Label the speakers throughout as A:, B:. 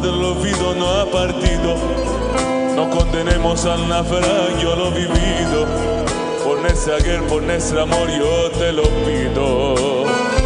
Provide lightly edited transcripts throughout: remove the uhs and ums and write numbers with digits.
A: del olvido no ha partido. No condenemos al naufragio lo vivido. Por nuestra guerra, por nuestro amor, yo te lo pido.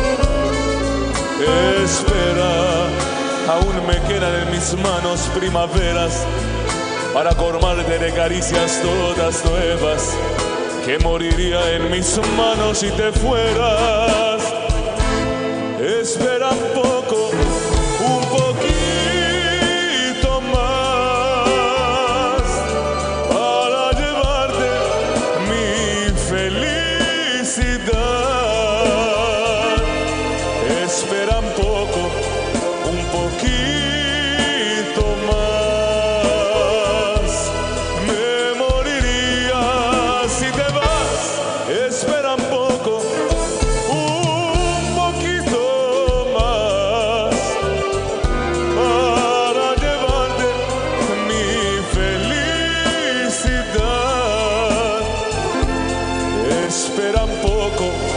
A: Espera, aún me quedan en mis manos primaveras para colmarte de caricias todas nuevas, que moriría en mis manos si te fueras. Espera un poco, un poquito más, para llevarte mi felicidad. Espera un poco, un poquito más. Me moriría si te vas. Espera un poco, un poquito más, para llevarte mi felicidad. Espera un poco.